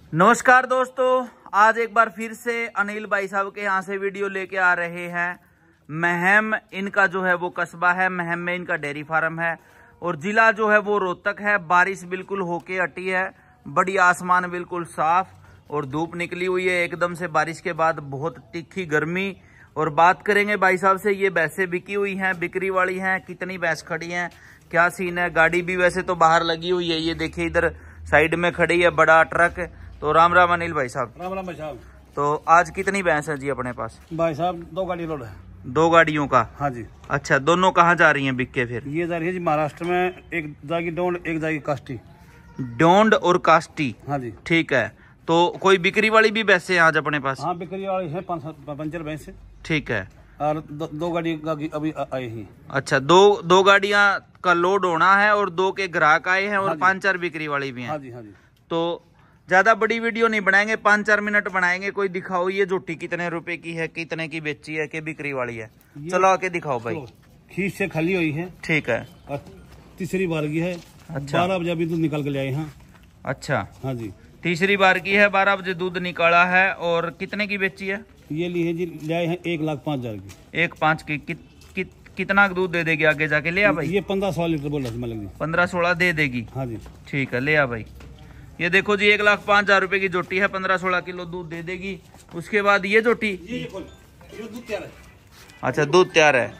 नमस्कार दोस्तों, आज एक बार फिर से अनिल भाई साहब के यहाँ से वीडियो लेके आ रहे हैं। महम इनका जो है वो कस्बा है, महम में इनका डेयरी फार्म है और जिला जो है वो रोहतक है। बारिश बिल्कुल होके हटी है, बड़ी आसमान बिल्कुल साफ और धूप निकली हुई है एकदम से। बारिश के बाद बहुत तीखी गर्मी। और बात करेंगे भाई साहब से, ये भैंसें बिकी हुई हैं, बिक्री वाली हैं, कितनी भैंस खड़ी हैं, क्या सीन है। गाड़ी भी वैसे तो बाहर लगी हुई है, ये देखिए इधर साइड में खड़ी है बड़ा ट्रक। तो राम राम अनिल भाई साहब। राम राम भाई साहब। तो आज कितनी भैंस है जी अपने पास? भाई साहब 2 गाड़ी लोड है। 2 गाड़ियों का? हाँ जी। अच्छा, दोनों कहाँ जा रही हैं बिक के? फिर ये जा रही है जी महाराष्ट्र में, एक जाएगी डोंड, एक जाएगी काष्टी। डोंड और काष्टी? हाँ जी। ठीक है। तो कोई बिक्री वाली भी भैंस है आज अपने पास? हाँ बिक्री वाली है, 5 भैंस है। ठीक है। और 2 गाड़ी अभी आई ही। अच्छा, दो गाड़ियां का लोड होना है और 2 के ग्राहक आए हैं और हाँ 5-4 बिक्री वाली भी हैं। हाँ जी हाँ जी। तो ज्यादा बड़ी वीडियो नहीं बनाएंगे, 5-4 मिनट बनाएंगे। कोई दिखाओ ये झोटी कितने रुपए की है, कितने की बेची है, कि बिक्री वाली है? चलो आके दिखाओ भाई। खींच से खाली हुई है। ठीक है। और तीसरी बार की है। अच्छा। 12 बजे अभी दूध निकाल के ले आए हैं। अच्छा। हाँ जी। तीसरी बार की है, 12 बजे दूध निकाला है। और कितने की बेची है? ये ली है जी, ले आए हैं 1,05,000 की। 1,05,000 की। कितना दूध दे देगी आगे जाके? ले आ भाई। ये 15-16 लीटर बोल रहा था। 15-16 दे देगी? हाँ जी। ठीक है, ले आ भाई। ये देखो जी, 1,05,000 रुपए की जोटी है, 15-16 किलो दूध दे देगी। उसके बाद ये जोटी, ये दूध तैयार है। अच्छा दूध तैयार है।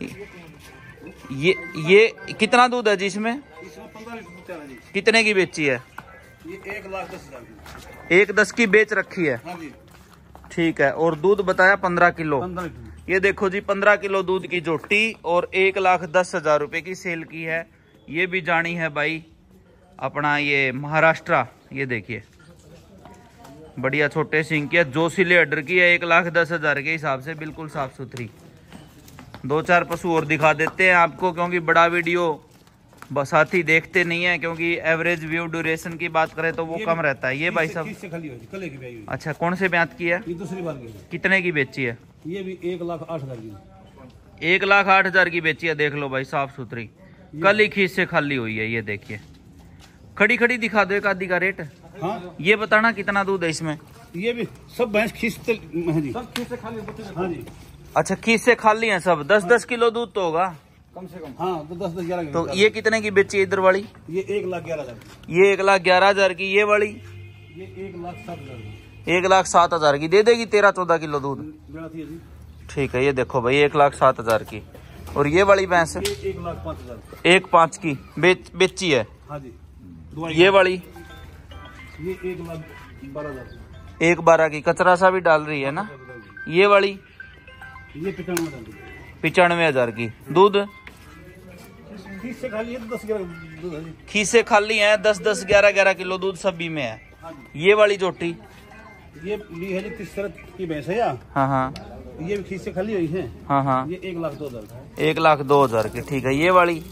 ये कितना दूध है जी इसमें? इसमें 15 लीटर दूध तैयार है जी। कितने की बेची है? ये 1,10,000 की। 1,10 की बेच रखी है। हाँ जी। ठीक है। और दूध बताया 15 किलो। 15 लीटर। ये देखो जी, 15 किलो दूध की जोटी और 1,10,000 रुपए की सेल की है। ये भी जानी है भाई अपना ये महाराष्ट्र। ये देखिए बढ़िया छोटे सिंह की है, जोशीले अडर की है, 1,10,000 के हिसाब से बिल्कुल साफ सुथरी। 2-4 पशु और दिखा देते हैं आपको, क्योंकि बड़ा वीडियो साथी देखते नहीं है, क्योंकि एवरेज व्यू ड्यूरेशन की बात करें तो वो कम रहता है। ये भाई साहब, अच्छा कौन से ब्यात की है? ये दूसरी बार की। कितने की बेची है? ये भी 1,08,000 की। 1,08,000 की बेची है। देख लो भाई, साफ सुथरी, कल ही खींच से खाली हुई है। ये देखिए खड़ी खड़ी दिखा दो एक आधी का रेट। हाँ ये बताना कितना दूध है इसमें? ये भी सब भैंस खींचते जी। सब खींच से खाली। हाँ जी। अच्छा, खींच से खाली है सब। 10-10 किलो दूध तो होगा कम से कम। हाँ तो 10-11। तो ये कितने की बेची है इधर वाली? ये 1,11,000। ये 1,11,000 की। ये वाली ये 1,07,000 की। 1,07,000 की दे देगी 13-14 किलो दूध। जी। ठीक है। ये देखो भाई 1,07,000 की। और ये वाली भैंस 1,05,000। 1,05,000 की बेची है। हाँ जी। ये वाली ये 1,12,000। 1,12 की। कचरा सा भी डाल रही है ना। ये वाली ये 95,000 की। दूध खींच से खाली है, 10-11 दूध है। खींच से खाली है, 10-10, 11-11 किलो दूध सभी में है। ये वाली जोटी ये ली है जी, 30 की भैंस है। हाँ हाँ। ये भी खींच से खाली हुई है। हाँ हाँ। ये 1,02,000। 1,02,000 की। ठीक है। ये वाली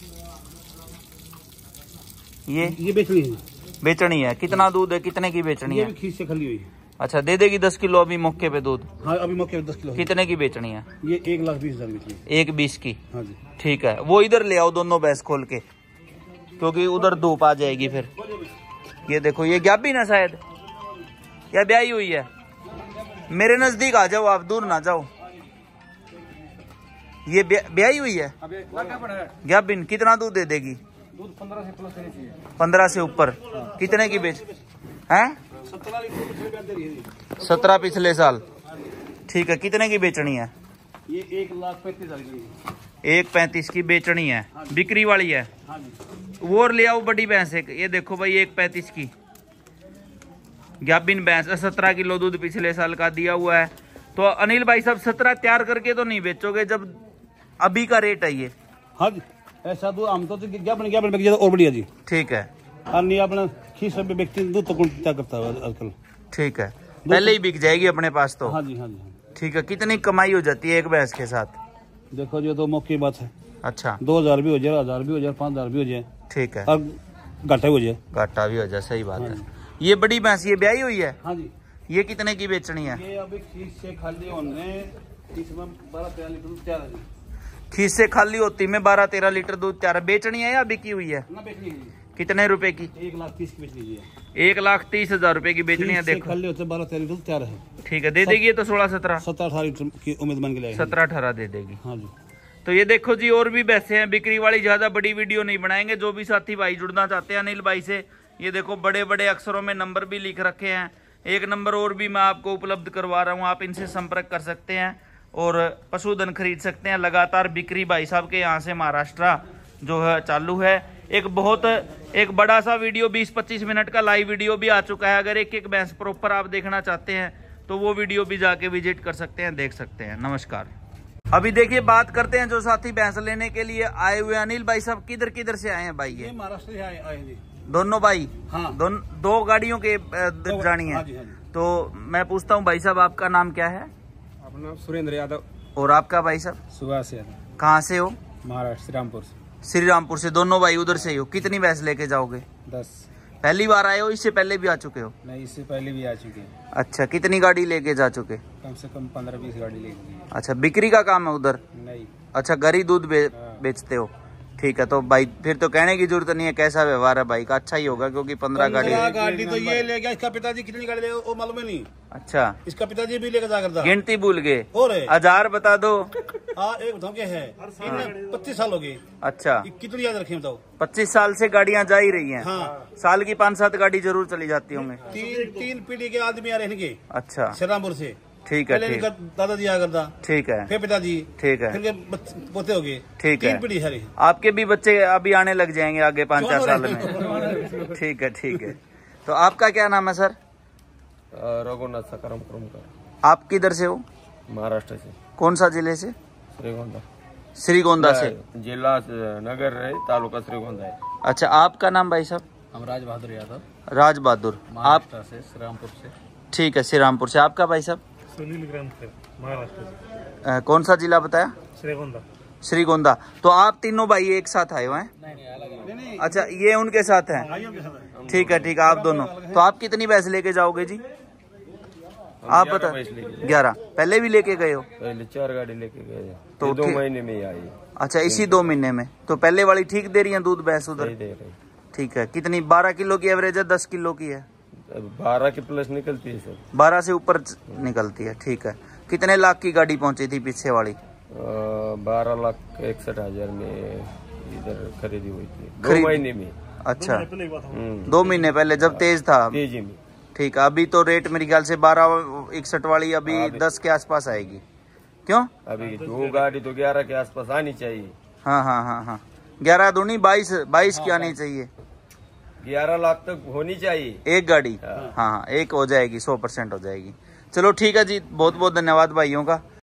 ये बेचनी है। कितना दूध है, कितने की बेचनी ये है? भी खींच से खाली हुई है। अच्छा, दे देगी 10 किलो अभी मौके पे दूध? हाँ अभी मौके पे 10 किलो। कितने की बेचनी है? ये 1,20,000 की। 1,20 की। हाँ जी। ठीक है। वो इधर ले आओ दोनों भैंस खोल के, क्योंकि उधर धूप आ जाएगी फिर। ये देखो, ये गाभिन है शायद या ब्याही हुई है? मेरे नजदीक आ जाओ आप, दूर ना जाओ। ये ब्याही हुई है गाभिन। कितना दूध दे देगी? दूध 15 से प्लस चाहिए। 15 से ऊपर। कितने की बेच हैं? 17 पिछले साल। ठीक है। कितने की बेचनी है? ये 1,35,000 की। 1,35 की बेचनी है। बिक्री वाली है। हाँ जी। वो ले आओ बड़ी भैंस एक। ये देखो भाई 1,35 की गाभिन भैंस, 17 किलो दूध पिछले साल का दिया हुआ है। तो अनिल भाई साहब 17 तैयार करके तो नहीं बेचोगे जब अभी का रेट है ये? हाँ जी। ऐसा दूध हम तो क्या बन और बढ़िया जी। ठीक है। और नहीं अपना खींच में व्यक्ति दूध तो क्या करता है आजकल। ठीक है। पहले ही बिक जाएगी अपने पास तो। हाँ जी हाँ जी। ठीक है। कितनी कमाई हो जाती है एक भैंस के साथ? देखो जो तो मौके की बात है। अच्छा। 2,000 भी हो जाए, 1,000 भी हो जाए, 5,000 भी हो जाए। ठीक है। और घाटा हो जाए। घाटा भी हो जाए, सही बात है। ये बड़ी भैंस ये ब्याही हुई है? हाँ जी। ये कितने की बेचनी है? ये अभी खींच से खाली होने इसमें 12-13 लीटर दूध तैयार है। खींच से खाली होती में 12-13 लीटर दूध तैयार। बेचनी है या बिकी हुई है? ना बेचनी है। कितने रुपए की? 1,30,000 की बेच लीजिए। 1,30,000 रुपए की बेचनी है। देखो 12-13 तैयार है। ठीक है, दे देगी ये तो 16-17 17-18 लीटर की उम्मीद बन के लाएगी। 17-18 दे देगी। हाँ जी। तो ये देखो जी, और भी भैंसे हैं बिक्री वाली। ज्यादा बड़ी वीडियो नहीं बनाएंगे। जो भी साथी भाई जुड़ना चाहते हैं अनिल भाई से, ये देखो बड़े बड़े अक्षरों में नंबर भी लिख रखे हैं। एक नंबर और भी मैं आपको उपलब्ध करवा रहा हूँ, आप इनसे संपर्क कर सकते हैं और पशुधन खरीद सकते हैं। लगातार बिक्री भाई साहब के यहाँ से महाराष्ट्र जो है चालू है। एक बड़ा सा वीडियो 20-25 मिनट का लाइव वीडियो भी आ चुका है। अगर एक एक भैंस प्रॉपर आप देखना चाहते हैं तो वो वीडियो भी जाके विजिट कर सकते हैं, देख सकते हैं। नमस्कार। अभी देखिए बात करते हैं जो साथी भैंस लेने के लिए आए हुए। अनिल भाई साहब किधर किधर से आए हैं भाई? ये महाराष्ट्र से आए हैं दोनों भाई। हाँ। दो गाड़ियों के जानी है। हाँ जी, हाँ जी। तो मैं पूछता हूँ भाई साहब, आपका नाम क्या है? अपना नाम सुरेंद्र यादव। और आपका भाई साहब? सुभाष यादव। कहाँ से हो? महाराष्ट्र, श्रीरामपुर से। श्रीरामपुर से। दोनों भाई उधर से ही हो। कितनी भैंस लेके जाओगे? 10। पहली बार आए हो? इससे पहले भी आ चुके हो? नहीं, इससे पहले भी आ चुके हैं। अच्छा, कितनी गाड़ी लेके जा चुके? कम से कम 15-20 गाड़ी लेके। अच्छा, बिक्री का काम है उधर? नहीं। अच्छा, घर ही दूध बेचते हो। ठीक है, तो भाई फिर तो कहने की जरूरत नहीं है कैसा व्यवहार है भाई का। अच्छा ही होगा क्योंकि 15 गाड़ी तो ये ले गया। इसका पिताजी कितनी गाड़ी ले वो मालूम है नहीं। अच्छा, इसका पिताजी भी लेकर जाकर था। गिनती भूल गए। और 1000 बता दो। हाँ, एक धोखे है। 25 साल हो गए। अच्छा, कितनी याद रखे बताओ? 25 साल से गाड़ियां जा ही रही हैं। हाँ। साल की 5-7 गाड़ी जरूर चली जाती होंगे। तीन पीढ़ी के आदमी आ रहे हैं। अच्छा, श्रीरामपुर से। ठीक है। पहले दादाजी आया करता। ठीक है। फिर पिताजी। ठीक है। फिर पोते हो गए। ठीक है। 3 पीढ़ी सारी। आपके भी बच्चे अभी आने लग जाएंगे आगे 5-4 साल में। ठीक है, ठीक है। तो आपका क्या नाम है सर? रघुनाथ सकारम करमकर। आप किधर से हो? महाराष्ट्र से। कौन सा जिले से? श्रीगोंदा। श्रीगोंदा से। जिला नगर है, तालुका श्रीगोंदा है। अच्छा, आपका नाम भाई साहब? हम राज बहादुर यादव। राज बहादुर। आप? से श्रीरामपुर से। ठीक है, श्रीरामपुर से। आपका भाई साहब? सुनील ग्राम से, महाराष्ट्र से। कौन सा जिला बताया? श्रीगोंदा। श्रीगोंदा। तो आप तीनों भाई एक साथ आए हुए हैं? नहीं। अच्छा, ये उनके साथ हैं। ठीक है, ठीक है। आप दोनों। तो आप कितनी भैंस लेके जाओगे जी? आप बता। 11। पहले भी लेके गए हो? पहले 4 गाड़ी लेके गए तो 2 महीने में ही आई। अच्छा, इसी 2 महीने में। तो पहले वाली ठीक दे रही है दूध भैंस उधर? दे रही। ठीक है। कितनी? 12 किलो की एवरेज है? 10 किलो की है? 12 के प्लस निकलती है सर। 12 से ऊपर निकलती है। ठीक है। कितने लाख की गाड़ी पहुंची थी पीछे वाली? 12,61,000 में इधर खरीदी हुई थी 2 महीने में। अच्छा, 2 महीने पहले जब तेज था। तेजी में। ठीक है। अभी तो रेट मेरे ख्याल से 12,61 वाली अभी 10 के आसपास आएगी। क्यों? अभी 2 गाड़ी तो 11 के आसपास आनी चाहिए। हाँ हाँ हाँ हाँ, 11 दूनी 22 की आनी चाहिए। 11 लाख तक होनी चाहिए एक गाड़ी। हाँ हाँ, एक हो जाएगी, 100% हो जाएगी। चलो ठीक है जी, बहुत बहुत धन्यवाद भाइयों का।